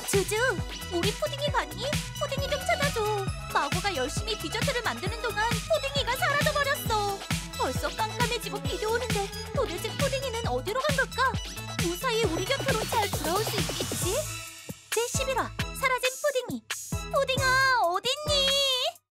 주주, 우리 푸딩이 봤니? 푸딩이 좀 찾아줘. 마고가 열심히 디저트를 만드는 동안 푸딩이가 사라져버렸어. 벌써 깜깜해지고 비도 오는데